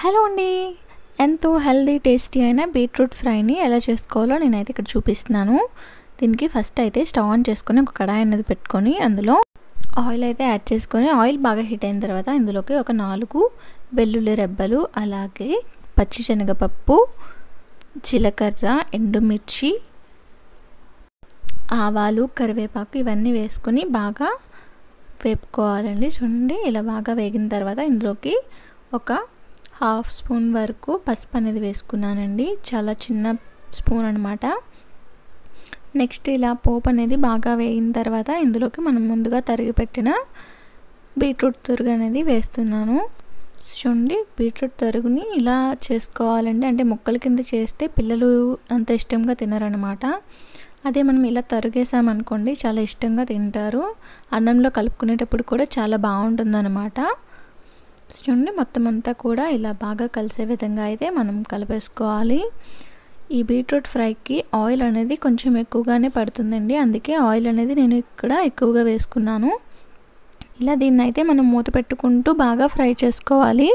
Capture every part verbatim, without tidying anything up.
Hello అండి. ఎంతో healthy tasty అయిన బీట్రూట్ ఫ్రైని ఎలా చేసుకోవాలో నేనైతే ఇక్కడ చూపిస్తున్నాను. దీనికి ఫస్ట్ అయితే స్టవ్ ఆన్ చేసుకొని ఒక కడాయి అనేది పెట్టుకొని అందులో ఆయిల్ అయితే యాడ్ చేసుకొని ఆయిల్ బాగా హీట్ అయిన తర్వాత ఇందులోకి ఒక నాలుగు వెల్లుల్లి రెబ్బలు, అలాగే పచ్చిశనగపప్పు, జీలకర్ర, ఎండుమిర్చి, ఆవాలు, కరివేపాకు ఇవన్నీ వేసుకొని బాగా వేపుకోవాలండి. చూడండి, ఇలా బాగా వేగిన తర్వాత ఇందులోకి ఒక హాఫ్ స్పూన్ వరకు పసుపు అనేది వేసుకున్నానండి. చాలా చిన్న స్పూన్ అనమాట. నెక్స్ట్ ఇలా పోపు అనేది బాగా వేగిన తర్వాత ఇందులోకి మనం ముందుగా తరిగి పెట్టిన బీట్రూట్ తురుగు అనేది వేస్తున్నాను. చూడండి, బీట్రూట్ తరుగుని ఇలా చేసుకోవాలండి. అంటే ముక్కల కింద చేస్తే పిల్లలు అంత ఇష్టంగా తినరనమాట. అదే మనం ఇలా తరుగేసామనుకోండి చాలా ఇష్టంగా తింటారు. అన్నంలో కలుపుకునేటప్పుడు కూడా చాలా బాగుంటుందన్నమాట. చూడండి, మొత్తం అంతా కూడా ఇలా బాగా కలిసే విధంగా అయితే మనం కలిపేసుకోవాలి. ఈ బీట్రూట్ ఫ్రైకి ఆయిల్ అనేది కొంచెం ఎక్కువగానే పడుతుందండి. అందుకే ఆయిల్ అనేది నేను ఇక్కడ ఎక్కువగా వేసుకున్నాను. ఇలా దీన్ని అయితే మనం మూత పెట్టుకుంటూ బాగా ఫ్రై చేసుకోవాలి.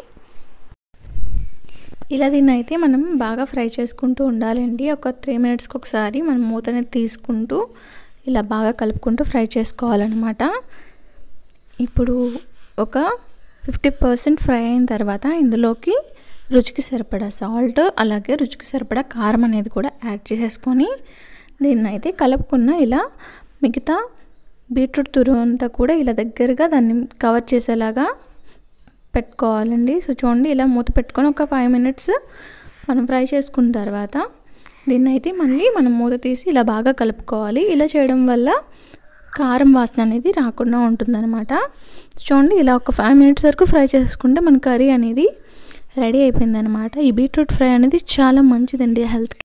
ఇలా దీన్ని అయితే మనం బాగా ఫ్రై చేసుకుంటూ ఉండాలండి. ఒక త్రీ మినిట్స్కి ఒకసారి మనం మూత అనేది తీసుకుంటూ ఇలా బాగా కలుపుకుంటూ ఫ్రై చేసుకోవాలన్నమాట. ఇప్పుడు ఒక ఫిఫ్టీ పర్సెంట్ ఫ్రై అయిన తర్వాత ఇందులోకి రుచికి సరిపడా సాల్ట్, అలాగే రుచికి సరిపడా కారం అనేది కూడా యాడ్ చేసేసుకొని దీన్ని అయితే కలుపుకున్న ఇలా మిగతా బీట్రూట్ తురుము అంతా కూడా ఇలా దగ్గరగా దాన్ని కవర్ చేసేలాగా పెట్టుకోవాలండి. సో చూడండి, ఇలా మూత పెట్టుకొని ఒక ఫైవ్ మినిట్స్ మనం ఫ్రై చేసుకున్న తర్వాత దీన్ని అయితే మళ్ళీ మనం మూత తీసి ఇలా బాగా కలుపుకోవాలి. ఇలా చేయడం వల్ల కారం వాసన అనేది రాకుండా ఉంటుందన్నమాట. చూడండి, ఇలా ఒక ఫైవ్ మినిట్స్ వరకు ఫ్రై చేసుకుంటే మన కర్రీ అనేది రెడీ అయిపోయిందనమాట. ఈ బీట్రూట్ ఫ్రై అనేది చాలా మంచిదండి హెల్త్కి.